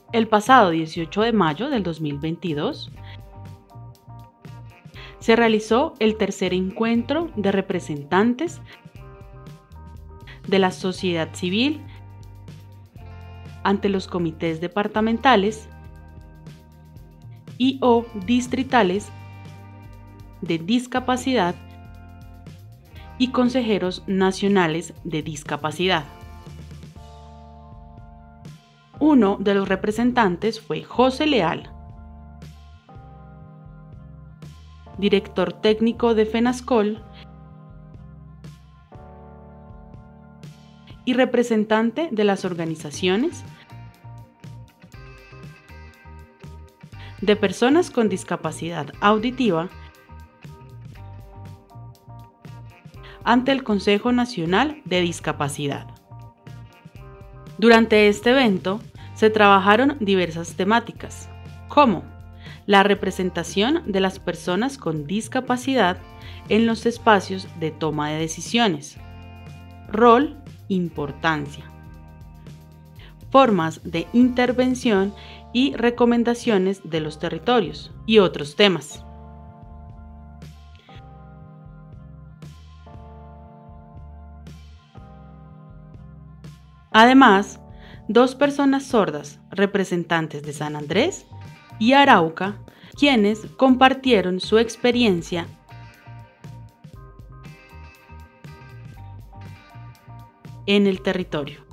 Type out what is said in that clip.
El pasado 18 de mayo del 2022 se realizó el tercer encuentro de representantes de la sociedad civil ante los comités departamentales y/o distritales de discapacidad y consejeros nacionales de discapacidad. Uno de los representantes fue José Leal, director técnico de FENASCOL y representante de las organizaciones de personas con discapacidad auditiva ante el Consejo Nacional de Discapacidad. Durante este evento se trabajaron diversas temáticas, como la representación de las personas con discapacidad en los espacios de toma de decisiones, rol, importancia, formas de intervención y recomendaciones de los territorios y otros temas. Además, 2 personas sordas, representantes de San Andrés y Arauca, quienes compartieron su experiencia en el territorio.